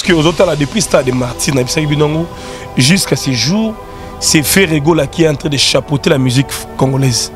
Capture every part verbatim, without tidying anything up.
que aux autres là depuis stade de Martyr jusqu'à ce jour, c'est Ferrego là qui est en train de chapeauter la musique congolaise.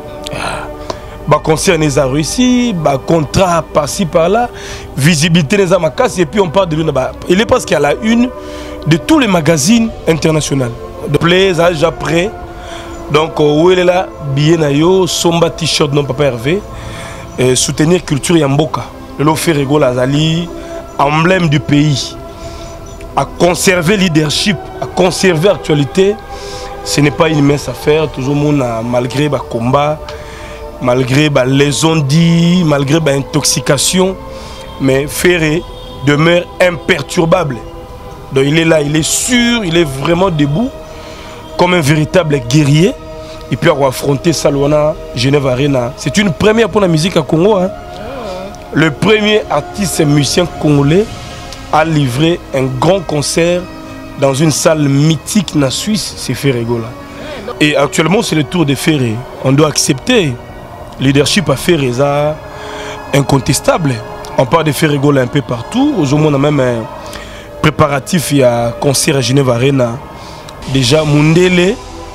Bah concert les a réussi, bah contrat par-ci par-là, visibilité les a macasse et puis on parle de lui. Bah, il est parce qu'il y a la une de tous les magazines internationaux. De plaise, déjà prêt. Donc où il est là, billet nayo, somba t-shirt non papa Hervé, et soutenir culture Yamboka. Le Ferrego Lazali, emblème du pays, à conserver leadership, à conserver l'actualité, ce n'est pas une mince affaire. Toujours monde malgré le combat. Malgré bah, les ondits, malgré bah, l'intoxication, mais Ferré demeure imperturbable. Donc il est là, il est sûr, il est vraiment debout, comme un véritable guerrier. Et puis avoir affronté Salwana, Genève Arena. C'est une première pour la musique à Congo. Hein. Le premier artiste musicien congolais a livré un grand concert dans une salle mythique en Suisse, c'est Ferrego là. Et actuellement c'est le tour de Ferré. On doit accepter. Leadership à Ferreza incontestable. On parle de Ferrego un peu partout. Aujourd'hui, on a même un préparatif, il y a un concert à Genève Arena. Déjà, Mundele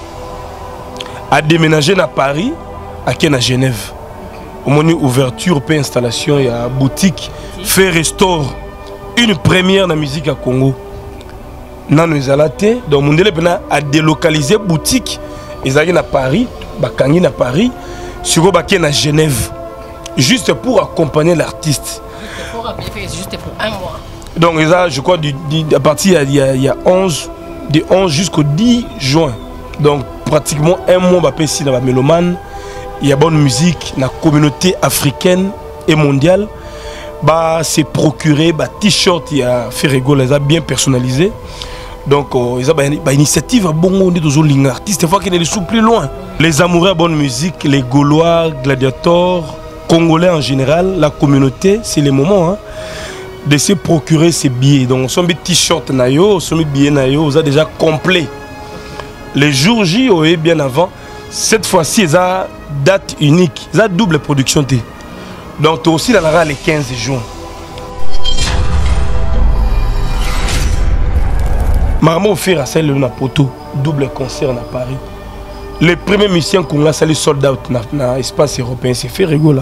a déménagé à Paris, à Ken à Genève. Au moment où ouverture, puis installation, il y a boutique Ferré Store. Une première dans la musique à Congo. Dans les alatés, donc Mundele a délocalisé boutique. Ils arrivent à Paris, Bakangi à Paris. Sur à Genève, juste pour accompagner l'artiste. Juste pour un mois. Donc, je crois, du, du, à partir il y a, il y a onze, de onze jusqu'au dix juin. Donc, pratiquement un mois, ici dans la mélomane. Il y a bonne musique dans la communauté africaine et mondiale. Bah, c'est procuré, bah, t-shirt, il y a Ferrego, les a bien personnalisé. Donc, euh, ils ont une initiative à bon, on est toujours les artistes, il faut qu'ils les sous plus loin. Les amoureux à bonne musique, les Gaulois, gladiateurs, Congolais en général, la communauté, c'est le moment hein, de se procurer ces billets. Donc, son t-shirt nayo, son billet nayo, on a déjà complet. Les jours J, on est bien avant. Cette fois-ci, ils ont date unique, ils ont double production. Donc, aussi, il y aura les quinze juin. Marmo offert à celle de Poto, double concert à Paris. Le premier musicien qu'on a salé sold out dans l'espace européen, c'est Ferrego là.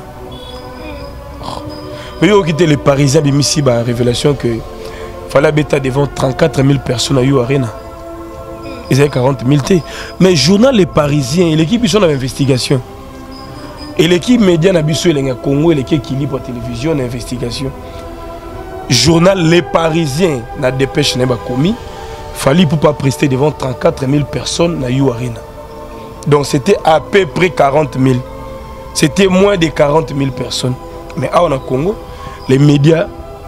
Mais il a quitté les Parisiens, il y a une révélation que fallait bêta devant trente-quatre mille personnes à You Arena. Ils avaient quarante mille T. Mais journal Les Parisiens et l'équipe ils sont dans l'investigation. Et l'équipe média n'a pas eu Congo et l'équipe qui lit pour la télévision l'investigation. Journal Les Parisiens n'a dépêche n'a pas commis. Fallait pour pas prester devant trente-quatre mille personnes dans You Arena. Donc c'était à peu près quarante mille. C'était moins de quarante mille personnes. Mais à en Congo, les médias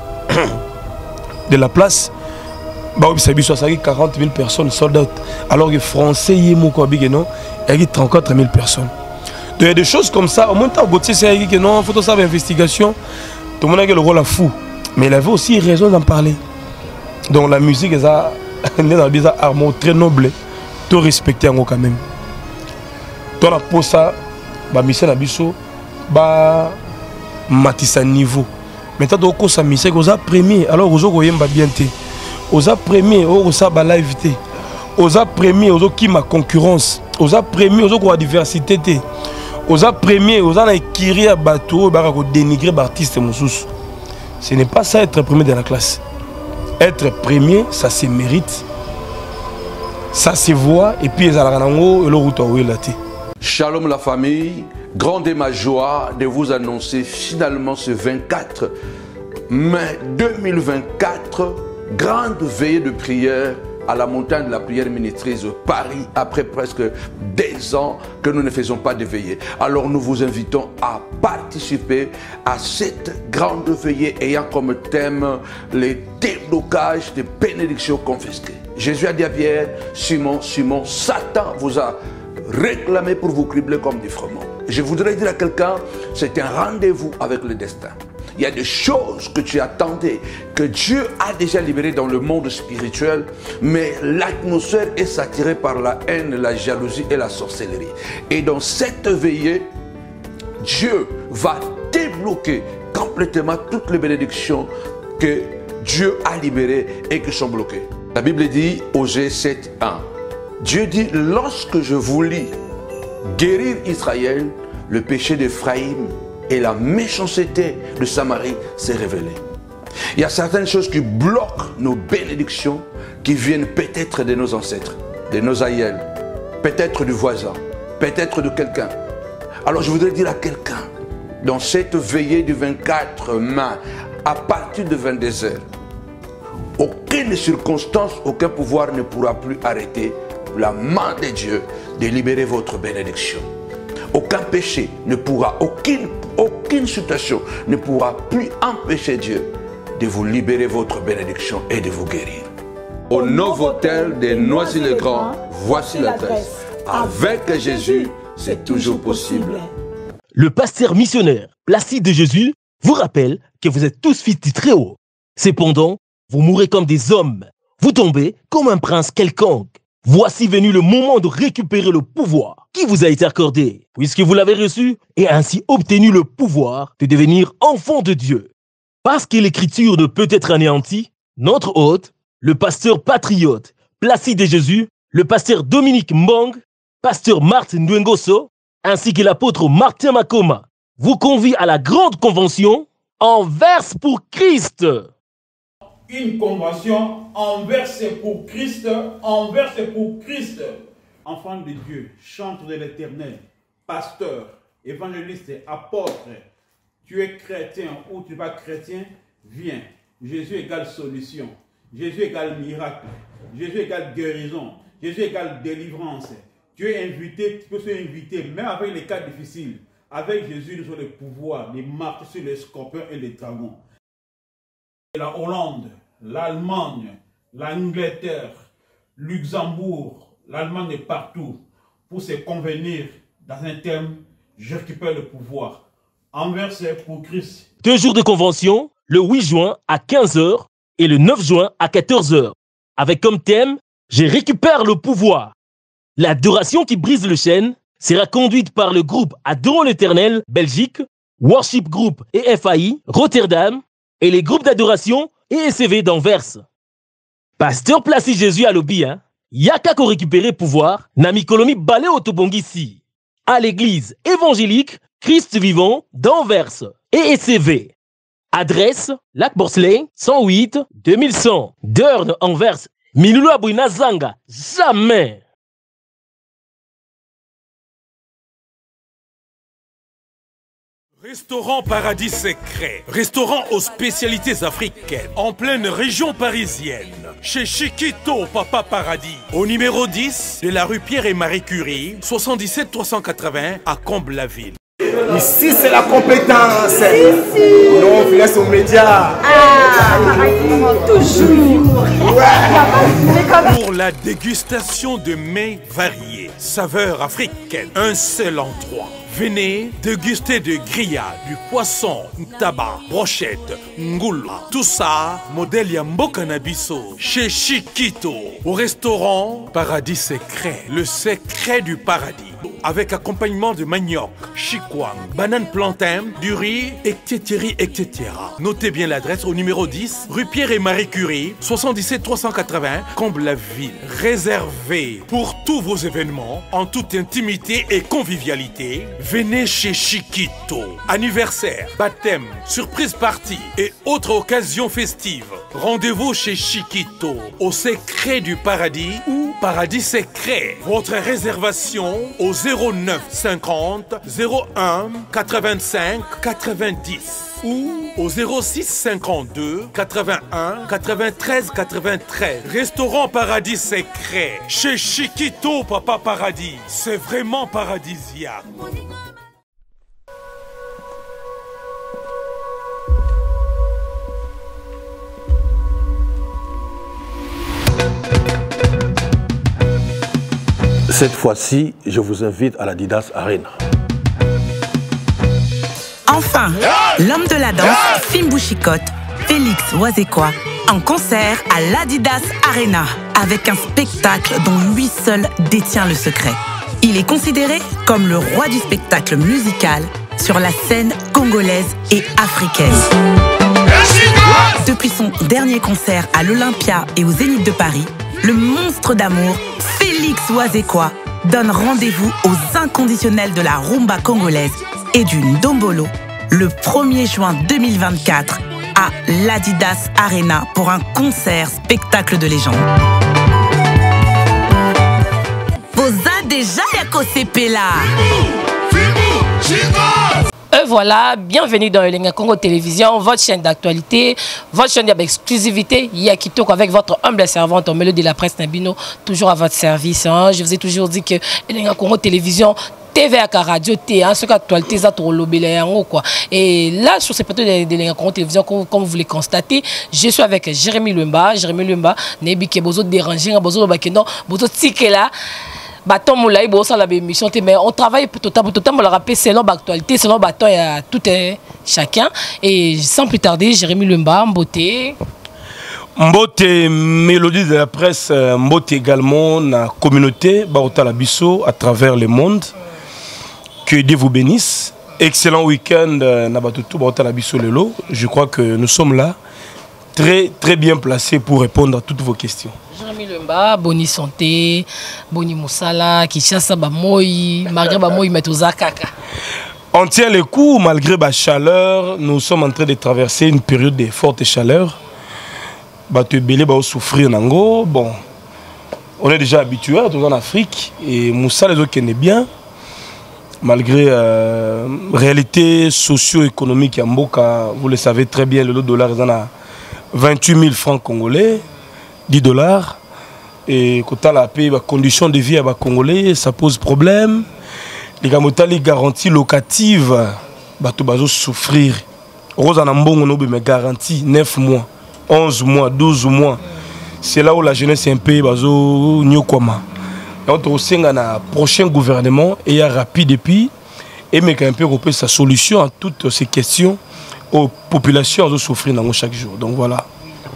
de la place, bah oui, quarante mille personnes sold out. Alors que français, il y a trente-quatre mille personnes. Donc il y a des choses comme ça. Au moins, il y a que non, il faut savoir investigation. Tout le monde a le rôle à fou. Mais il avait aussi raison d'en parler. Donc la musique, elle a des armes très nobles, tout respecté quand même. Dans la pose ça, bah mission à biso, bah matissa niveau. Maintenant donc on s'amuse, on a premier, alors on a bien bien té, on a premier, on a ba live té, on a premier, on a qui ma concurrence, on a premier, on a diversité té, on a premier, on a écrit à bateau, bah on dénigrer l'artiste moussous. Ce n'est pas ça être premier dans la classe. Être premier, ça se mérite, ça se voit, et puis les alarango et le route où il a été. Shalom la famille, grande est ma joie de vous annoncer finalement ce vingt-quatre mai deux mille vingt-quatre, grande veillée de prière à la montagne de la prière ministrise de Paris, après presque deux ans que nous ne faisons pas de veillée. Alors nous vous invitons à participer à cette grande veillée ayant comme thème les déblocages de bénédictions confisquées. Jésus a dit à Pierre, Simon, Simon, Satan vous a réclamé pour vous cribler comme du froment. Je voudrais dire à quelqu'un, c'est un rendez-vous avec le destin. Il y a des choses que tu attendais, que Dieu a déjà libérées dans le monde spirituel, mais l'atmosphère est saturée par la haine, la jalousie et la sorcellerie. Et dans cette veillée, Dieu va débloquer complètement toutes les bénédictions que Dieu a libérés et qui sont bloqués. La Bible dit, Osée sept, un. Dieu dit, lorsque je voulus guérir Israël, le péché d'Éphraïm et la méchanceté de Samarie s'est révélé. Il y a certaines choses qui bloquent nos bénédictions qui viennent peut-être de nos ancêtres, de nos aïeux, peut-être du voisin, peut-être de quelqu'un. Alors je voudrais dire à quelqu'un, dans cette veillée du vingt-quatre mai, à partir de vingt-deux heures, aucune circonstance, aucun pouvoir ne pourra plus arrêter la main de Dieu de libérer votre bénédiction. Aucun péché ne pourra, aucune, aucune situation ne pourra plus empêcher Dieu de vous libérer votre bénédiction et de vous guérir. Au Novotel de Noisy-le-Grand, voici l'adresse. Avec Jésus, c'est toujours possible. Le pasteur missionnaire Placide de Jésus vous rappelle que vous êtes tous fils du Très-Haut. Cependant, vous mourrez comme des hommes. Vous tombez comme un prince quelconque. Voici venu le moment de récupérer le pouvoir qui vous a été accordé, puisque vous l'avez reçu et ainsi obtenu le pouvoir de devenir enfant de Dieu. Parce que l'écriture ne peut être anéantie, notre hôte, le pasteur patriote Placide de Jésus, le pasteur Dominique Mbong, pasteur Martin Ndwengoso, ainsi que l'apôtre Martin Makoma, vous convie à la grande convention Anvers pour Christ. Une convention Anvers pour Christ, Anvers pour Christ. Enfant de Dieu, chantre de l'Éternel, pasteur, évangéliste, apôtre, tu es chrétien ou tu vas chrétien, viens. Jésus égale solution, Jésus égale miracle, Jésus égale guérison, Jésus égale délivrance. Tu es invité, tu peux être invité, même avec les cas difficiles. Avec Jésus, nous avons le pouvoir de marcher sur les scorpions et les dragons. La Hollande, l'Allemagne, l'Angleterre, Luxembourg, l'Allemagne est partout pour se convenir dans un thème, je récupère le pouvoir. Anvers pour Christ. Deux jours de convention, le huit juin à quinze heures et le neuf juin à quatorze heures, avec comme thème, je récupère le pouvoir. L'adoration qui brise le chêne sera conduite par le groupe Adorons l'Éternel, Belgique, Worship Group et F A I, Rotterdam, et les groupes d'adoration et S C V d'Anvers. Pasteur Placide Jésus à lobby, hein? Yaka ko récupérer pouvoir, Nami Kolomi Balé Otobongisi. À l'église évangélique Christ vivant d'Anvers et S C V. Adresse, Lac Borsley, cent huit, deux mille cent, Deurne, Anvers. Minulu Abouina Zanga, jamais. Restaurant Paradis Secret, restaurant aux spécialités africaines, en pleine région parisienne, chez Chiquito Papa Paradis, au numéro dix de la rue Pierre et Marie Curie, soixante-dix-sept trois cent quatre-vingts à Comble-la-Ville. Ici c'est la compétence, ici. Non, on laisse aux médias. Ah, toujours. Ouais. Pour la dégustation de mets variés, saveurs africaines, un seul endroit. Venez déguster de grillades, du poisson, tabac, brochette, ngoula. Tout ça, modèle Yamboka Nabiso, chez Chiquito, au restaurant Paradis Secret, le secret du paradis. Avec accompagnement de manioc, chikwang, banane plantain, du riz, et cetera et cetera. Notez bien l'adresse au numéro dix, rue Pierre et Marie Curie, soixante-dix-sept trois cent quatre-vingts, Comble-la-Ville. Réservé pour tous vos événements, en toute intimité et convivialité. Venez chez Chiquito. Anniversaire, baptême, surprise party et autres occasions festives. Rendez-vous chez Chiquito, au secret du paradis ou Paradis Secret. Votre réservation au zéro neuf cinquante zéro un quatre-vingt-cinq quatre-vingt-dix ou au zéro six cinquante-deux quatre-vingt-un quatre-vingt-treize quatre-vingt-treize. Restaurant Paradis Secret chez Chiquito Papa Paradis. C'est vraiment paradisiaque. Cette fois-ci, je vous invite à l'Adidas Arena. Enfin, l'homme de la danse, Fimbu Chikot, Félix Wazekwa, en concert à l'Adidas Arena, avec un spectacle dont lui seul détient le secret. Il est considéré comme le roi du spectacle musical sur la scène congolaise et africaine. Depuis son dernier concert à l'Olympia et au Zénith de Paris, le monstre d'amour, Félix Wazekwa, donne rendez-vous aux inconditionnels de la rumba congolaise et du Ndombolo le premier juin deux mille vingt-quatre à l'Adidas Arena pour un concert spectacle de légende. Posa déjà Yako là. Et voilà, bienvenue dans Elenga Congo Télévision, votre chaîne d'actualité, votre chaîne d'exclusivité, Yakito avec votre humble servante au milieu de la presse Nabino, toujours à votre service. Hein. Je vous ai toujours dit que Elenga Congo Télévision, T V à radio, T, hein, ce qu'actualité, ça trop lobé quoi. Et là, sur ces plateaux de Elenga Congo Télévision, comme, comme vous le constatez, je suis avec Jérémy Lumba. Jérémy Lumba, Nebi qui est besoin de déranger, besoin de bakeno, besoin de ticket là. Baton moulay bon ça la émission mais on travaille pour tout pour tout on le rappelle selon l'actualité selon baton il y a tout un chacun et sans plus tarder Jérémy Lumba Mboté Mboté mélodie de la presse Mboté également la communauté Baota la Bisso à travers le monde que Dieu vous bénisse excellent week-end na batutu Baota la Bisso lelo je crois que nous sommes là très très bien placés pour répondre à toutes vos questions. Jérémy Lumba, Boni Santé, Boni Moussala, Kishasa Bamoyi, malgré Bamoyi Metouza Kaka. On tient le coup malgré la chaleur. Nous sommes en train de traverser une période de forte chaleur. Batu Belé va souffrir nango. Bon, on est déjà habitué en Afrique et Moussa les autres connaissent bien. Malgré la euh, réalité socio-économique à Mboka, vous le savez très bien, le dollar est à vingt-huit mille francs congolais. dix dollars et quand on a payé les conditions de vie à les Congolais, ça pose problème. Les gamotali garanties locatives, bato bazo souffrir. Rosa Nambongo no me garantie neuf mois, onze mois, douze mois. C'est là où la jeunesse est un peu bazo nyokoma. Donc on sait na prochain gouvernement et a rapide et puis et mais un peu repérer sa solution à toutes ces questions aux populations à souffrir dans chaque jour. Donc voilà.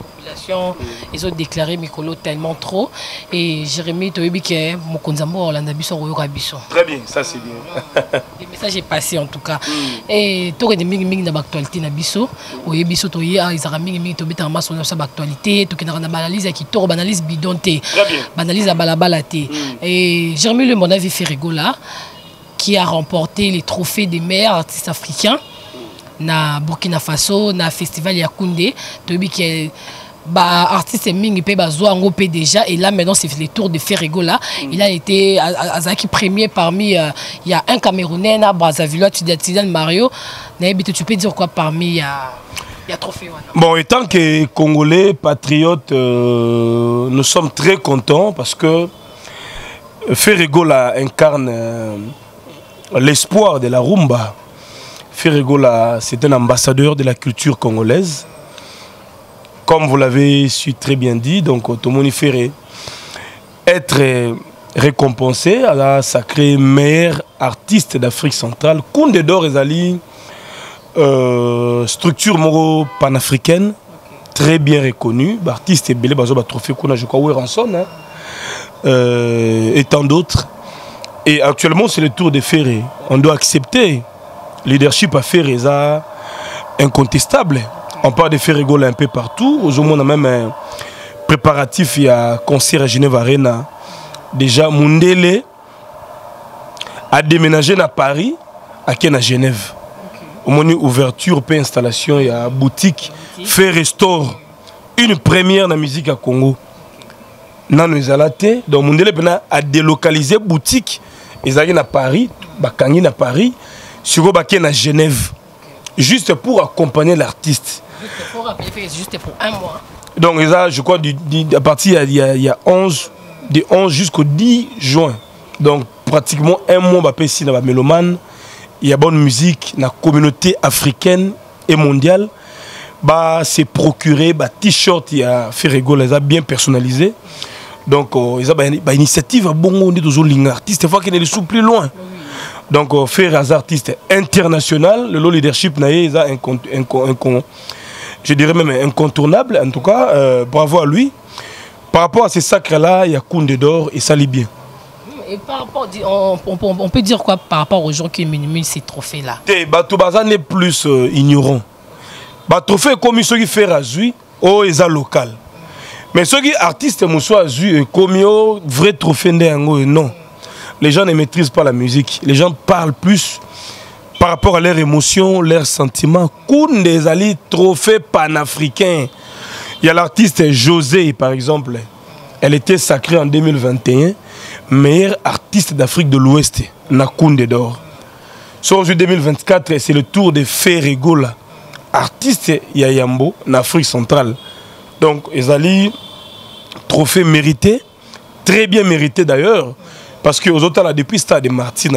Ils ont déclaré Mikolo tellement trop et Jérémy Toyebi qui est Mokonzambo Orlando Bisso Royoka Bisso. Très bien, ça c'est bien. Le message est passé en tout cas. Mm. Et tout est mingi mingi dans l'actualité na Bisso. Oye Bisso Toye ah ils ont mingi mingi tobi en masse sur l'actualité. Tout qui n'a pas analyse qui toro analyse bidonté. Analyse à balabalate. Et Jérémy Le mon avis fait rigola qui a remporté les trophées des meilleurs artistes africains na Burkina Faso na festival Yaoundé. Toyebi qui est bah artiste mingi pe bazoa ngo pe déjà et là maintenant c'est le tour de Ferrego là mm. Il a été Azaki premier parmi il euh, y a un Camerounais à Brazzaville tu dis Mario n'habite tu peux dire quoi parmi il y a il y a trophée voilà. Bon étant que Congolais patriotes euh, nous sommes très contents parce que Ferrego là incarne euh, l'espoir de la rumba. Ferrego là c'est un ambassadeur de la culture congolaise. Comme vous l'avez su très bien dit, donc Tomoni Ferré être récompensé à la sacrée meilleur artiste d'Afrique centrale. Koundé d'or Ezali, euh, structure moro panafricaine, très bien reconnue. Artiste et belé bazo ba trophée qu'on a je crois Ranson, hein, euh, et tant d'autres. Et actuellement c'est le tour de Ferré. On doit accepter leadership à Ferré, ça incontestable. On parle de Ferrego un peu partout. Aujourd'hui, on a même un préparatif, il y a un concert à Genève Arena. Déjà, Mundele a déménagé à Paris, à Genève. Au moment où ouverture, puis installation, il y a une boutique, fait restore. Une première dans la musique à Congo. Nan nous alaté, donc Mundele a délocalisé boutique. Ils arrivent à Paris, Bakangi à Paris, sur Baké à Genève. Juste pour accompagner l'artiste. Juste pour un mois. Donc, je crois, du, du, à partir il y a, il y a onze, de onze jusqu'au dix juin. Donc, pratiquement un mois, ici, dans la mélomane, il y a bonne musique, dans la communauté africaine et mondiale. Bah, c'est procuré, bah, t-shirt, il y a Ferrego, les a bien personnalisé. Donc, il y a une initiative à bon, on est toujours l'artiste, il faut qu'il est plus loin. Donc, euh, faire des artistes international, le leadership est un, un, un, un, je dirais même incontournable. En tout cas, euh, bravo à lui. Par rapport à ces sacres-là, il y a Koundé d'or et ça lit bien. Et par rapport, on, on, on peut dire quoi par rapport aux gens qui minimisent ces trophées-là? Batoubaza n'est plus euh, ignorant. ba trophée comme ceux qui fait azui o eza local. Mais ceux qui artistes mousso azui comme yo vrai trophée ndengo non. Les gens ne maîtrisent pas la musique. Les gens parlent plus par rapport à leurs émotions, leurs sentiments. Koun des ali trophée panafricain. Il y a l'artiste José par exemple. Elle était sacrée en deux mille vingt et un meilleure artiste d'Afrique de l'Ouest. Na Koundé d'or. Sur deux mille vingt-quatre, c'est le tour de Ferrego, artiste Yayambo, en Afrique centrale. Donc, Ezali, trophée mérité, très bien mérité d'ailleurs, parce que aux autres, là, depuis Stade de Martyr,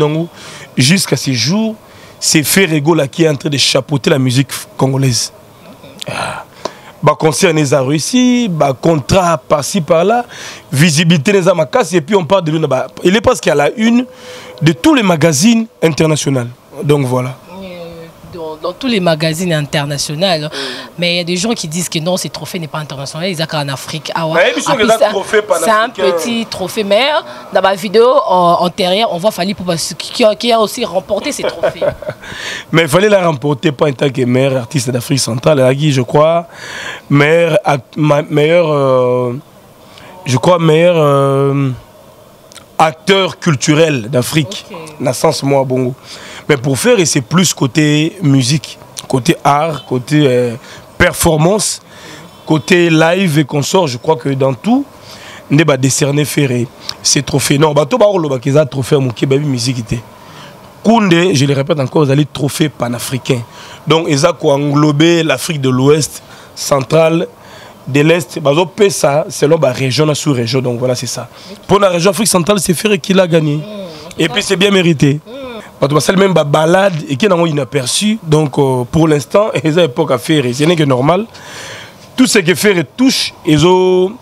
jusqu'à ces jours, c'est Ferrego qui est en train de chapeauter la musique congolaise. Ah. Bah, concert les a réussi, bah, contrat par-ci par-là, visibilité les a ma casse, et puis on parle de lui. Bah, il est parce qu'il y a la une de tous les magazines internationaux. Donc voilà. Dans, dans tous les magazines internationaux, mm. mais il y a des gens qui disent que non, ce trophée n'est pas international, ils ont qu'en Afrique. Ah ouais. C'est un petit trophée, mais dans ma vidéo antérieure, on voit Fally Poupa qui, qui a aussi remporté ces trophées. Mais il fallait la remporter pas en tant que meilleur artiste d'Afrique centrale, elle a dit, je crois, meilleur, meilleur euh, je crois, meilleur euh, acteur culturel d'Afrique, dans le sens moi, bongo. Mais pour faire, c'est plus côté musique, côté art, côté euh, performance, côté live et consort. Je crois que dans tout, on va décerner Ferré ces trophées. Non, bah, tout le monde a trophée à musique. Koundé, je le répète encore, vous allez trophée panafricain. Donc, ils ont englobé l'Afrique de l'Ouest, centrale, de l'Est. Bah, ça, selon la région, sous région. Donc voilà, c'est ça. Pour la région Afrique centrale, c'est Ferré qui l'a gagné. Mmh, et puis, c'est bien mérité. Mmh. C'est même une balade et qui est inaperçu. Donc euh, pour l'instant, ils ont époque à faire. Ce n'est que normal. Tout ce que faire touche, ils ont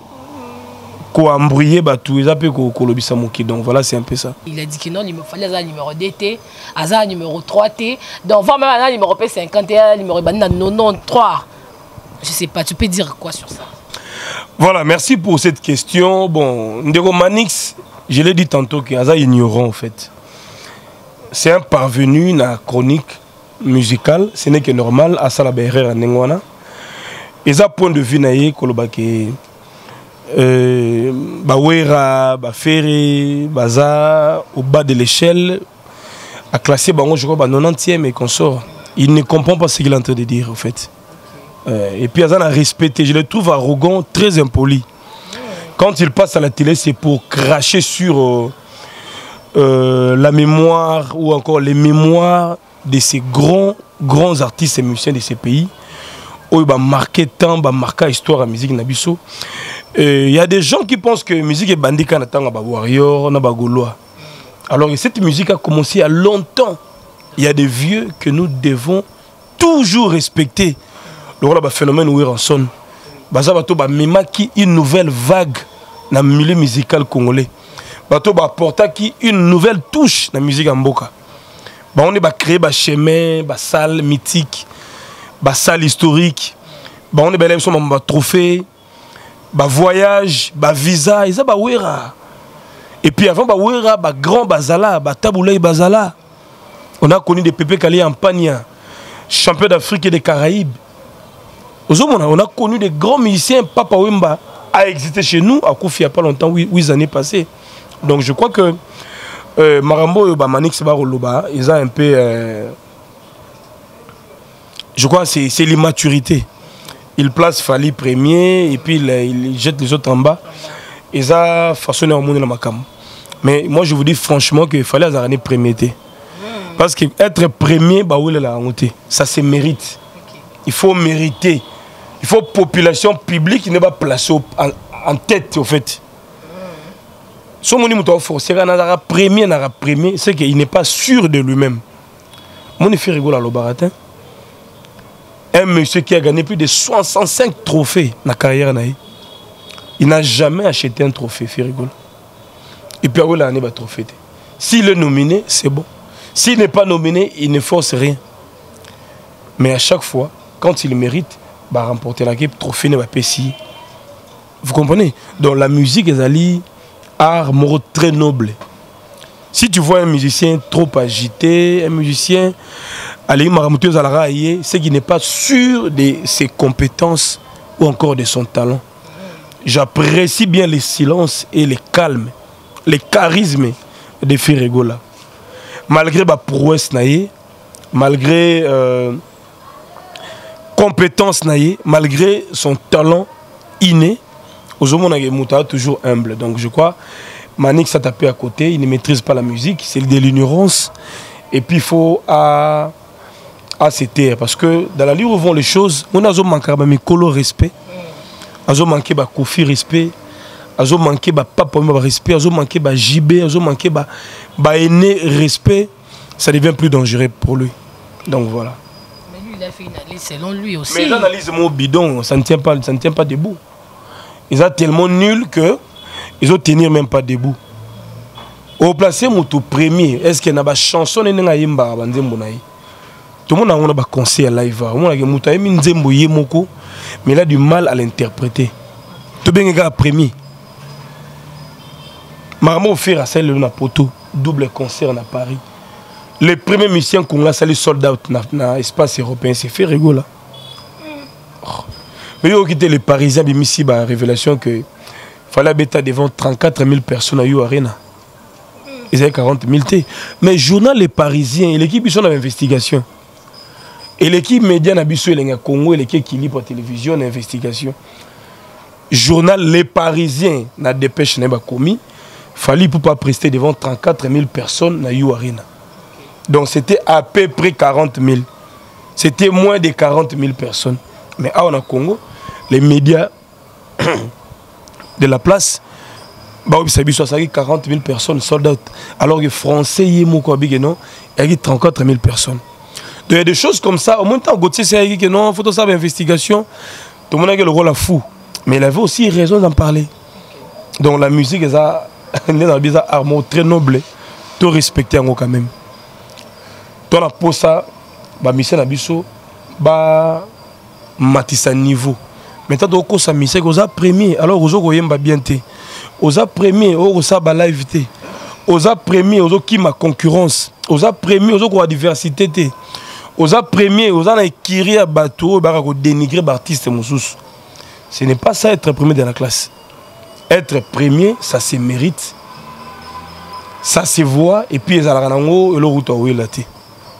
embrouillé, ils ont pu colobisa moki. Donc voilà, c'est un peu ça. Il a dit que non, il me fallait un numéro deux T, un numéro trois T. Donc va même un numéro cinquante et un, numéro quatre-vingt-treize. Je sais pas, tu peux dire quoi sur ça? Voilà, merci pour cette question. Bon, Ndeko Manix, je l'ai dit tantôt qu'il est ignorant en fait. C'est un parvenu na chronique musicale, ce n'est que normal à ça la berrère nengwana. Et ça point de vue naïe kolobake euh bawera ba ferry baza au bas de l'échelle à classer bango je crois ba quatre-vingt-dixième et consort. Il ne comprend pas ce qu'il est en train de dire en fait. Euh, et puis Azan a respecté, je le trouve arrogant, très impoli. Quand il passe à la télé, c'est pour cracher sur euh, Euh, la mémoire ou encore les mémoires de ces grands, grands artistes et musiciens de ces pays où il va marquer tant, va marquer l'histoire de la musique nabiso. Il y a des gens qui pensent que la musique est bandée quand on a warrior, on a gaulois. Alors cette musique a commencé il y a longtemps. Il y a des vieux que nous devons toujours respecter. Le phénomène où il rançonne. Ça va même qui une nouvelle vague dans le milieu musical congolais. Bato ba porta qui une nouvelle touche dans la musique en Mboka. Ba on est ba créer ba chemin, ba salle mythique, ba salle historique. Ba on est ba l'émission ba trophée, ba voyage, ba visa, ils a ba wera. Et puis avant ba wera, ba grand bazala, ba taboulay bazala. On a connu des Pépé Kali en Pania, champion d'Afrique et des Caraïbes. On a connu des grands musiciens. Papa Wemba a existé chez nous à Koufi il n'y a pas longtemps, huit années passées. Donc je crois que euh, Marambo et Manix Baroloba, ils ont un peu... Euh, je crois que c'est l'immaturité. Ils placent Fally premier et puis ils, ils jettent les autres en bas. Ils ont façonné un monde dans ma cam. Mais moi je vous dis franchement qu'il fallait avoir un premier. Parce qu'être premier, bah, oui, la honte. Ça se mérite. Il faut mériter. Il faut population publique qui n'est pas placée en, en tête au fait. Si on est forcé, on premier, on premier, c'est qu'il n'est pas sûr de lui-même. Mon fait rigoler à l'Obaratin. Un monsieur qui a gagné plus de soixante-cinq trophées dans la carrière, il n'a jamais acheté un trophée, fait rigoler. Et puis il a un trophée. S'il est nominé, c'est bon. S'il n'est pas nominé, il ne force rien. Mais à chaque fois, quand il mérite, bah remporter la guerre, trophée ne va pas si. Vous comprenez? Donc la musique est un art moro très noble. Si tu vois un musicien trop agité, un musicien Alingi Maramutu Zalara Aye, c'est qu'il n'est pas sûr de ses compétences ou encore de son talent. J'apprécie bien les silences et les calmes, les charismes de Ferregola. Malgré ma prouesse naïe, malgré euh, compétence naïe, malgré son talent inné, aujourd'hui Mouta toujours humble. Donc je crois, Manik s'est tapé à côté, il ne maîtrise pas la musique, c'est de l'ignorance. Et puis il faut à, à se taire parce que dans la livre où vont les choses, on a manqué de colo respect, on a manqué de kofi respect, on a manqué de papa respect, on a manqué de jibé, on a manqué de aîné respect, ça devient plus dangereux pour lui. Donc voilà. Mais lui il a fait une analyse selon lui aussi. Mais l'analyse mon bidon, ça ne tient pas, ça ne tient pas debout. Ils sont tellement nuls que ils ont tenir même pas debout. Au placé mon tout premier, est-ce qu'il y a une chanson qui est yimba banzembo naï? Tout le monde a un concert live. Tout le monde a muta yimi nzembo yemoko, mais il a du mal à l'interpréter. Tout bien gars premier. Maramo faire à celle na poto, double concert à Paris. Le premier musicien congolais c'est les sold out dans l'espace européen, c'est fait rigoler. Mais il a quitté les Parisiens, il y a une révélation que fallait bêta devant trente-quatre mille personnes à U Arena. Ils avaient quarante mille T. Mais le journal Les Parisiens, l'équipe ils sont dans l'investigation. Et l'équipe média n'a pas eu Congo et l'équipe qui lit pour la télévision l'investigation. Journal Les Parisiens n'a dépêche n'a pas commis. Fallait pour pas prester devant trente-quatre mille personnes à U Arena. Donc c'était à peu près quarante mille. C'était moins de quarante mille personnes. Mais à au Congo, les médias de la place, bah quarante mille personnes soldats. Alors que les Français, il y a trente-quatre mille personnes. Donc il y a des choses comme ça. Au moins, tant Gauthier s'est dit que non, il faut faire une investigation. Tout le monde a le rôle à fou. Mais il avait aussi raison d'en parler. Donc la musique est un arme très noble. Tout respecté quand même. Dans la pose ça, bah mission Nabiso, bah matissa niveau. Maintenant donc ça mission aux premier. Alors aux autres yemba bien té. Aux premier, aux ça ba live té. Aux premier, aux qui ma concurrence. Aux premier, aux autres diversité té. Aux premier, aux na kiri à bateau, ba ko dénigrer artiste moussous. Ce n'est pas ça être premier dans la classe. Être premier, ça se mérite. Ça se voit et puis les alarango et le route où il a été.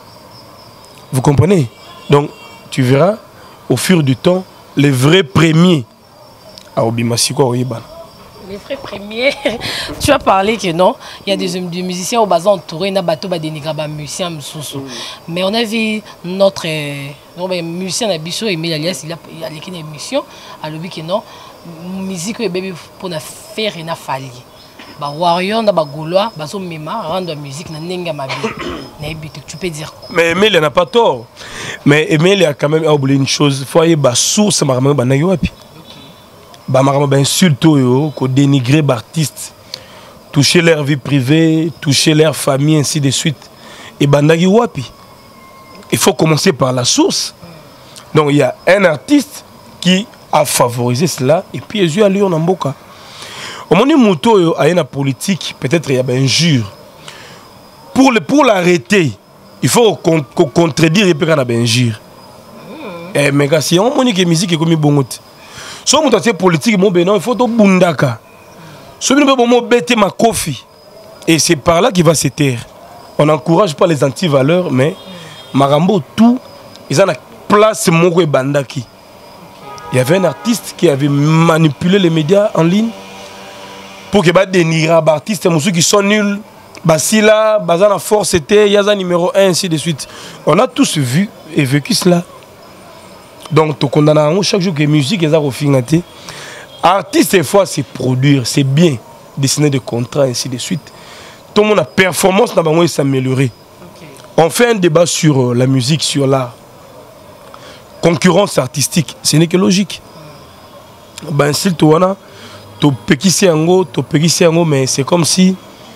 Vous comprenez? Donc, tu verras, au fur du temps, les vrais premiers à Obimasiko Oyeban. Les vrais premiers, tu as parlé que non, il y a des, des musiciens au bas entourés, il y a des musiciens, mais on a vu notre euh, musicien Abisso et Alias, il a une émission, à l'objet que non, musique pour faire une falli. Bah warrior na ba gaulois ba so mema rendre musique na nenga mabi na ebite tu peux dire quoi. Mais Emile n'a pas tort, mais Emile a quand même oublié une chose, faut y ba source marama ba na yo api ba marama ba insulte yo ko dénigrer artistes, toucher leur vie privée, toucher leur famille ainsi de suite et bandagi wapi. Il faut commencer par la source. Donc il y a un artiste qui a favorisé cela et puis les yeux à lui en amboka. Au moment où il y a une politique, peut-être il y a une injure. Pour, pour l'arrêter, il faut qu'on contredire et puis qu'il y a une injure. Mais si on dit que la musique est comme une bonne chose. Si on dit que la politique est bonne, il faut que bundaka. Si on dit que ma kofi. Et c'est par là qu'il va se taire. On n'encourage pas les anti-valeurs, mais Marambo, tout, ils ont la place Moko et Bandaki. Il y avait un artiste qui avait manipulé les médias en ligne. Pour que les dénigrer les artistes qui sont nuls, Basila, Bazana Force, c'était Yaza numéro un, ainsi de suite. On a tous vu et vécu cela. Donc, tu condamnes chaque jour que la musique est raffinée. Artiste, des fois, c'est produire, c'est bien, dessiner des contrats, ainsi de suite. Tout le monde a performance, on s'améliorer. On fait un débat sur la musique, sur l'art. Concurrence artistique, ce n'est que logique. Ben, s'il te plaît, to pekisi yango, to pekisi yango, mais c'est comme si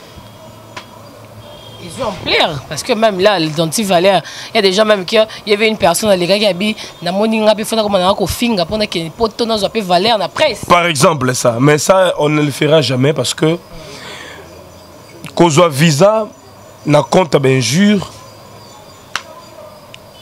ils ont plaire parce que même là l'identivaleur, il y a des gens même qui il y avait une personne à l'égal qui a dit na moninga pe fona comme na ko finga pour que poto na zo pe valeur na presse. Par exemple ça, mais ça on ne le fera jamais parce que cause visa na compte ben jure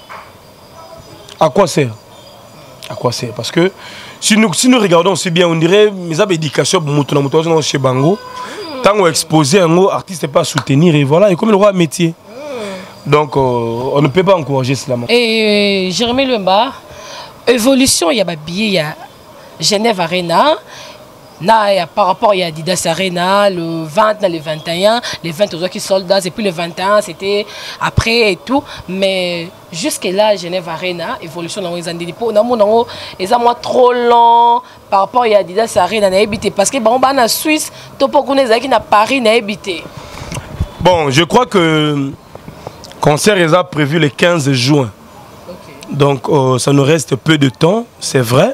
À quoi sert? À quoi sert? Parce que si nous, si nous regardons aussi bien, on dirait mes éducation pour chez Bango. Tant qu'on exposé un mot, artiste n'est pas à soutenir et voilà, et comme le roi métier. Donc, euh, on ne peut pas encourager cela. Et euh, Jérémy Lemba, évolution, il y a des billets, il y a Genève Arena. Là, y a, par rapport à Adidas Arena, le vingt, le vingt et un, les vingt autres qui soldats, et puis le vingt et un, c'était après et tout. Mais jusque-là, Genève Arena, évolution dans les années, ils ont trop long par rapport à Adidas Arena, parce que bon, en Suisse, tout pour qu'on ait qui à Paris, n'a habité. Bon, je crois que le concert est prévu le quinze juin. Okay. Donc, euh, ça nous reste peu de temps, c'est vrai.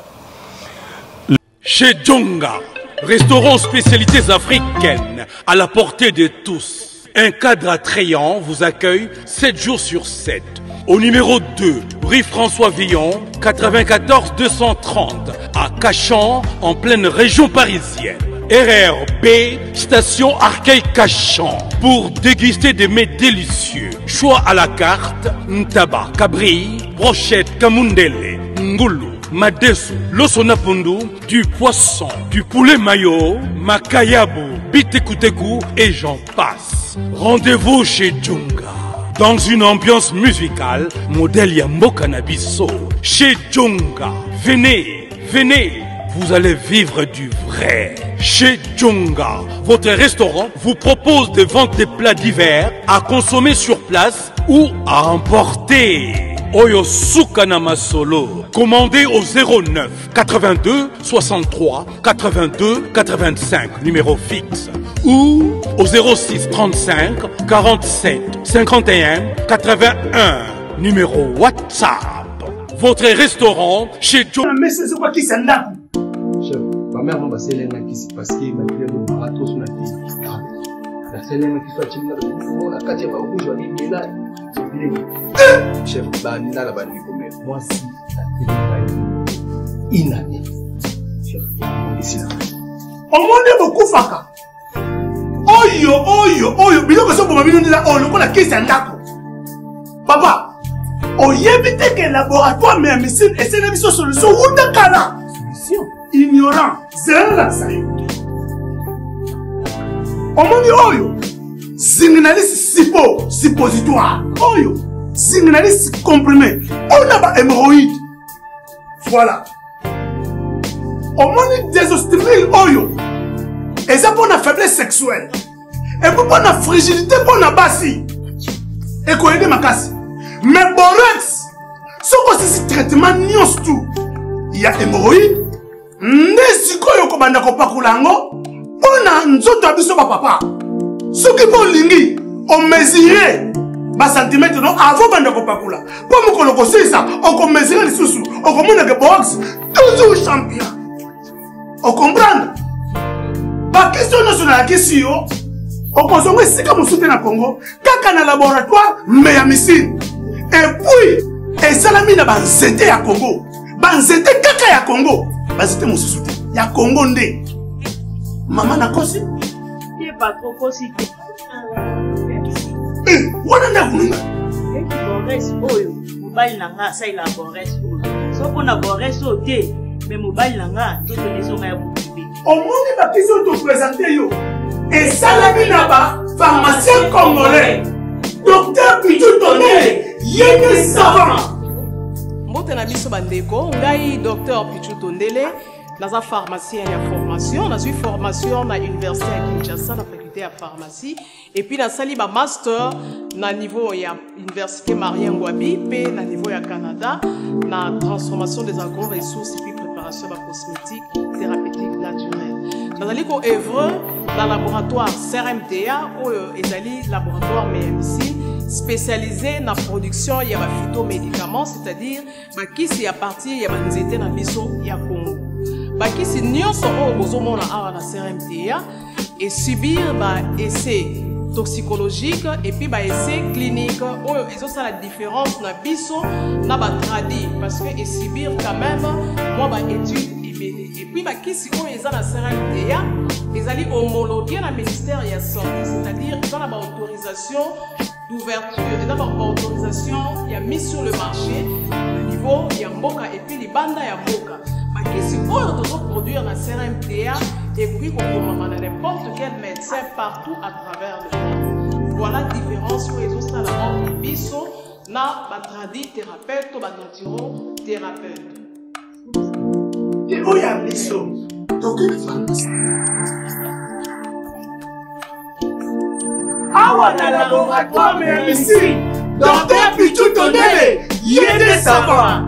Chez Djonga, restaurant spécialités africaines à la portée de tous. Un cadre attrayant vous accueille sept jours sur sept. Au numéro deux, rue François Villon, quatre-vingt-quatorze deux cent trente, à Cachan, en pleine région parisienne. R R B, station Arcueil-Cachan, pour déguster des mets délicieux. Choix à la carte, ntaba, cabri, brochette, kamundele, ngoulou, madesu, losonapundu, du poisson, du poulet mayo, makayabu, bitekuteku et j'en passe. Rendez-vous chez Djonga, dans une ambiance musicale, modèle Yambo Cannabiso. Chez Djonga, venez, venez, vous allez vivre du vrai. Chez Djonga, votre restaurant vous propose de vendre des plats divers à consommer sur place ou à emporter. Oyo Sukana Masolo. Commandez au zéro neuf quatre-vingt-deux soixante-trois quatre-vingt-deux quatre-vingt-cinq, numéro fixe. Ou au zéro six trente-cinq quarante-sept cinquante et un quatre-vingt-un, numéro WhatsApp. Votre restaurant chez Djonga. Mais c'est quoi qui s'en a? Chef, ma mère m'a passé l'un qui s'est passé, m'a dit que ma rato sur la vie. La scène qui soit timide, on a quatre fois où je vais là. Chef, banina la banni comme moi si la télé inane. Chef, ici là. On m'a beaucoup faka. Oyo, oyo, oyo, biloko so pour mabino là, oh, le ko la kesi andako. Papa, oyebite que laboratoire mais médecine et c'est une solution ou dakala. Solution ignorant, c'est là ça. On m'a dit oyo. Signaliste sipo, suppositoire. Oyo. Signaliste comprimé. On a pas hémorroïde. Voilà. On m'a dit désostérile oyo. Et ça pour la faiblesse sexuelle. Et pour la fragilité pour la bassi. Et qu'on aide ma casse. Mais borax. Ce que c'est ce traitement nios tout. Il y a hémorroïde. Nesiko yoko banda ko pakulango. On a nzoto abiso papa. Ce qui peut lingi, on mesure bas centimètre non avant bande ko pakula. Pour me koloko c'est ça, on peut mesurer les sous-sous, on commande que box toujours champion. On comprend? Pas question nationale question. On consomme c'est comme soutien na Congo, kaka na laboratoire mais ya missile. Et puis et salami na banzete ya Congo. Banzete kaka ya Congo. Banzete mon soutien. Ya Congo ndé. Maman na kosi. Pas trop possible. Eh, on a vu. Et qui borès oyo, mobile nanga ça il a borès oyo. So qu'on a borès au thé, mais mobile nanga tout les gens à boucler. Au monde va question te présenter yo. Et ça la vie là-bas, pharmacien congolais. Docteur Pichou Tondele, yéné savant. Mbotena biso bandeko, ngai docteur Pichou Tondele. Dans la pharmacie, il y a formation. Dans une formation à l'université à Kinshasa, la faculté de pharmacie. Et puis, dans le master, dans le niveau de l'université Marien Ngouabi, puis dans le niveau du Canada, dans la transformation des agro-ressources et puis préparation de la cosmétique thérapeutique naturelle. Dans le niveau œuvre, dans le laboratoire C R M T A, où il y a le laboratoire M M C, spécialisé dans la production de phytomédicaments, c'est-à-dire qui est à partir de des étés dans le Congo. Bakisi nyonso oyo bozomona awa na C R M T A et subir ba essai toxicologique et puis ba essai clinique oyo ezosa la différence na biso na ba tradi parce que et subir quand même moi ba étude ebele et puis bakisi oyo eza na C R M T A ezali homologué na ministère ya santé, c'est-à-dire dans la autorisation d'ouverture et d'abord d'autorisation, il y a mis sur le marché le niveau il y a Mboka et puis les bandes il y a Mboka. Mais si on doit produire la C R M T A et puis qu'on peut n'importe quel médecin partout à travers le monde. Voilà la différence où ils ont ça la mort de biso na batradi thérapeute ou batratiro thérapeute. Et où il y a biso donc il faut awa na laboratoire mais ici docteur Pichu Tondele yende savoir.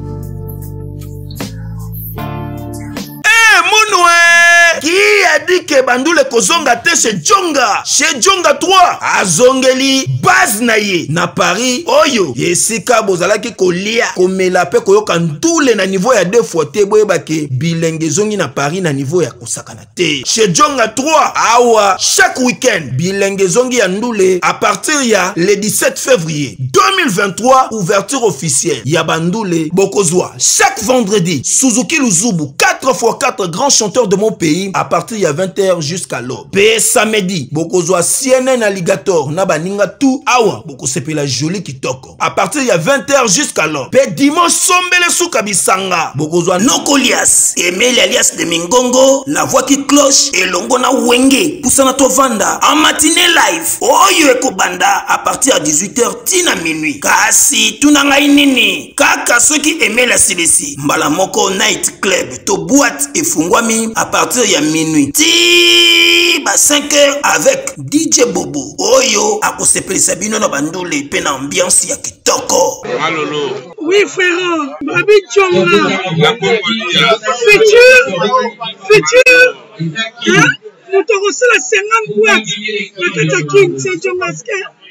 Qui a dit que Bandoule Kozonga te chez Djonga? Chez Djonga trois, Azongeli, base naye, na Paris, Oyo, Yesika Bozalaki kolia, komela pe koyoka ndoule na niveau ya deux fois te boye bake, bilenge zongi na Paris na niveau ya kosakana te. Chez Djonga trois, awa, chaque week-end, bilenge zongi ya ndoule, à partir ya le dix-sept février deux mille vingt-trois, ouverture officielle, ya Bandoule, Bokozwa, chaque vendredi, Suzuki Luzubu, quatre fois quatre grands chanteurs de mon pays, à partir de vingt heures jusqu'à l'aube. P samedi, Bokozwa C N N Alligator, Nabaninga tout, awa, Boko sepe la jolie kitoko. À partir de vingt heures jusqu'à l'aube. P dimanche sombele soukabisanga, Bokozwa Nokolias, Emile alias de Mingongo, la voix qui cloche, et Longona Wenge, Poussana Tovanda, en matinée live, Oyo Eko Banda, à partir de dix-huit heures, tina minuit. Kasi, tunanga inini, kaka ceux qui aimaient la Silesi, Mbalamoko Night Club, to boîte et fungwami, à partir de minuit. Ti ba cinq heures avec D J Bobo. Oyo akosepeli sabino na Bandoule pe na ambiance ya kitoko. Alolo. Oui frère, Babi Tchonga. La Congolia. Futur. Futur. Hein? Nous te reçons la cinquante boîtes. La Katakin, c'est Tchongaske.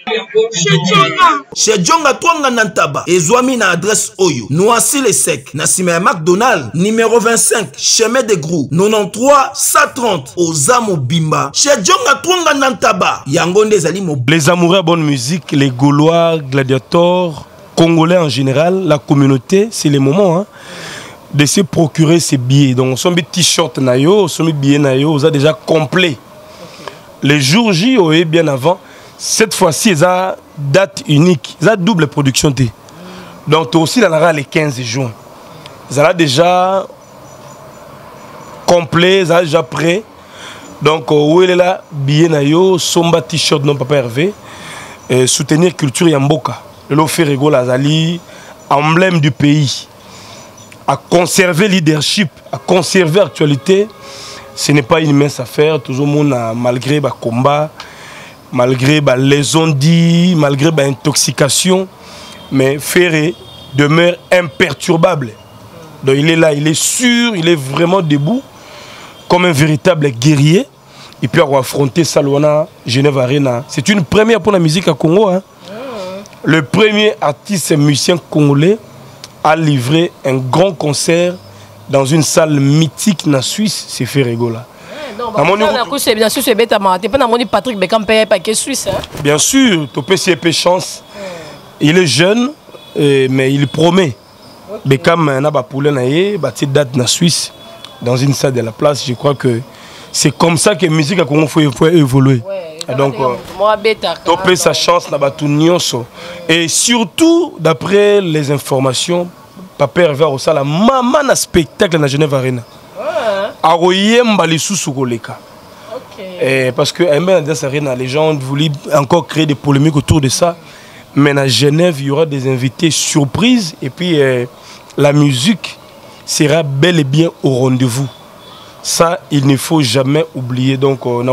Chez Djonga Twanga Nantaba, Ezwami na adresse Oyo, Noisy les Secs, Nassime McDonald, numéro vingt-cinq, chemin de Grou, quatre-vingt-treize cent trente, Ozamo Bimba. Chez Djonga Twanga Nantaba, Yangonde Zalimo. Les amoureux à bonne musique, les Gaulois, gladiateurs, Congolais en général, la communauté, c'est le moment hein, de se procurer ces billets. Donc, on son t-shirt nayo, on son billet nayo, on a déjà complet. Les jours J, on est bien avant. Cette fois-ci, il y a une date unique, il y a une double production. Donc, aussi, il y a le quinze juin. Il y a déjà complet, il y a déjà prêt. Donc, où il est là, billet nayo, somba t-shirt non papa Hervé, et soutenir culture Yamboka. Le lot fait rigolo Azali, emblème du pays. À conserver leadership, à conserver l'actualité, ce n'est pas une mince affaire. Toujours le monde, malgré le combat, malgré bah, les ondits, malgré bah, l'intoxication, mais Ferré demeure imperturbable. Donc il est là, il est sûr, il est vraiment debout, comme un véritable guerrier. Et puis avoir affronté Salwana, Genève Arena. C'est une première pour la musique à Congo. Hein. Le premier artiste et musicien congolais a livré un grand concert dans une salle mythique en Suisse, c'est Ferregola. Bien sûr, c'est bête à mater. Pas dans Patrick Beckham paye pas que Suisse. Bien sûr, tu peux s'y faire chance. Il est jeune, mais il promet. Beckham n'a pas pour naïe, bâti date en Suisse, dans une salle de la place. Je crois que c'est comme ça que la musique a commencé à évoluer. Et donc, tu peux sa chance dans la et surtout, d'après les informations, Papa Hervé a la maman na spectacle dans Genève Arena. Et parce que Arena, les gens voulaient encore créer des polémiques autour de ça. Mais à Genève, il y aura des invités surprises. Et puis, euh, la musique sera bel et bien au rendez-vous. Ça, il ne faut jamais oublier. Donc, on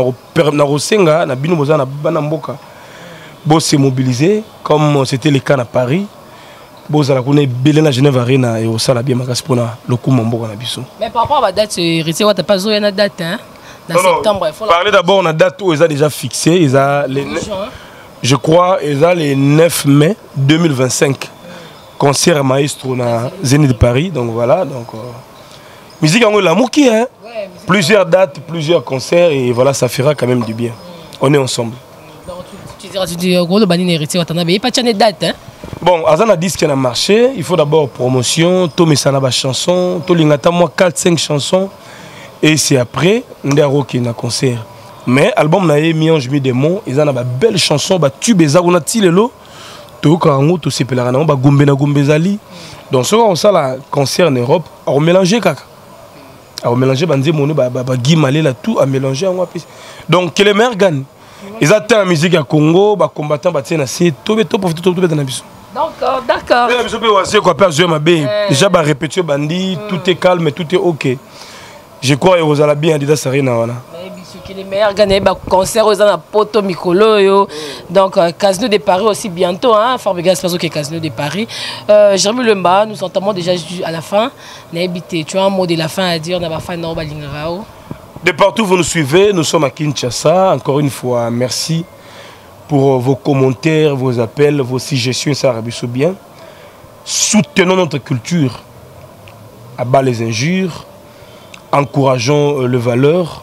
a se mobiliser, comme c'était le cas à Paris. Bon, ça a belé na Genève Arena et au sala bien makas pour le coup mon bon biso. Mais par rapport à la date, c'est quoi t'as pas besoin de date hein? Dans non, septembre, il faut parler d'abord on a date où ils ont déjà fixé, ils ont les je crois ils ont le neuf mai deux mille vingt-cinq concert à Maestro na Zénith de Paris donc voilà donc euh, musique en la mouki hein. Ouais, plusieurs dates, plusieurs concerts et voilà ça fera quand même du bien. On est ensemble. Donc tu diras tu dis gros le banine héritier Watanabe, pas de date hein. Bon, Azan a dit qu'il y a un marché, il faut d'abord promotion, tout mes sanaba chansons, tout l'ingata moi quatre cinq chansons et c'est après on a rock un concert. Mais album na ye mi ange mi démon, ils ont une belle chanson, ba tube eza on a tilelo. To karango to sepelaka na ba gombe na gombe zali. Donc ce qu'on ça la concert en Europe, on mélanger kaka. On mélanger banze mono ba ba guimalé là tout à mélanger en puis. Donc que les meilleurs gagnent. Ils attendent la musique à Congo, ba combattant ba tiena c'est to to profiter to to na biso. Donc d'accord. Mais la biso pe wasi quoi pas jouer ma bé. Déjà ba répéter bandi, tout est calme, tout est OK. Je crois que vous allez bien Adidas Arena wana. Les meilleurs gagnent bah concert aux ans poto mikolo yo. Donc Casino de Paris aussi bientôt hein, Fabregas parce que Casino de Paris. Euh Jérémy Lemba, nous entamons déjà à la fin. N'habité, tu as un mot de la fin à dire na ba fin na balingao. De partout vous nous suivez, nous sommes à Kinshasa. Encore une fois, merci pour vos commentaires, vos appels, vos suggestions, ça rabisso bien. Soutenons notre culture. Abat les injures. Encourageons les valeurs.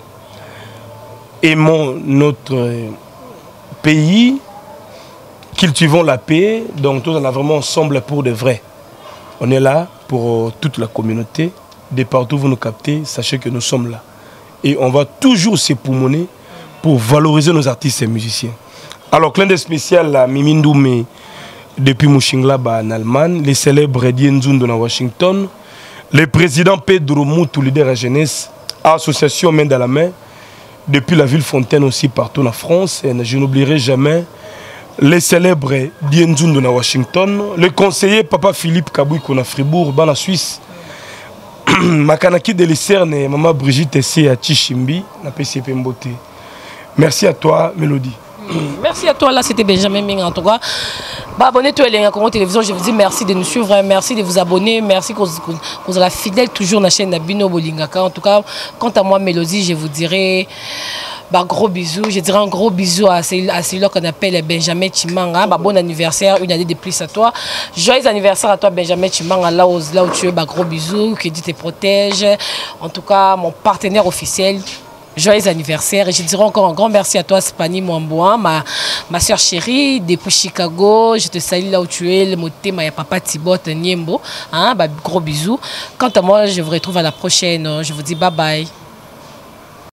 Aimons notre pays, cultivons la paix, donc tout on est vraiment ensemble pour de vrai. On est là pour toute la communauté, de partout vous nous captez, sachez que nous sommes là. Et on va toujours s'époumoner pour valoriser nos artistes et musiciens. Alors, clin d'œil spécial à Mimi Ndoumé depuis Mouchingla en Allemagne, les célèbres Dien Nzundu à Washington, le président Pedro Moutou, leader à jeunesse, association main dans la main, depuis la ville Fontaine aussi partout en France. Et je n'oublierai jamais les célèbres Dien Nzundu à Washington, le conseiller Papa Philippe Kabouiko à Fribourg, dans la Suisse, Makanaki de Lucerne et Maman Brigitte Essé à Chichimbi, na P C P Mbote. Merci à toi, Mélodie. Merci à toi, là c'était Benjamin Ming en tout cas. Bah, abonnez-toi à la Congo Télévision, je vous dis merci de nous suivre, merci de vous abonner, merci que vous êtes fidèle toujours à la chaîne Nabino Bolingaka. En tout cas, quant à moi, Mélodie, je vous dirais bah, gros bisous, je dirais un gros bisou à celui-là qu'on appelle Benjamin Chimanga. Bah, bon anniversaire, une année de plus à toi. Joyeux anniversaire à toi, Benjamin Chimanga, là où, là où tu es, bah, gros bisous, que Dieu te protège. En tout cas, mon partenaire officiel. Joyeux anniversaire et je dirais encore un grand merci à toi Spani Mwamboa, ma, ma soeur chérie depuis Chicago. Je te salue là où tu es, le moté ma papa Thibot Niembo. Hein, bah, gros bisous. Quant à moi, je vous retrouve à la prochaine. Je vous dis bye bye.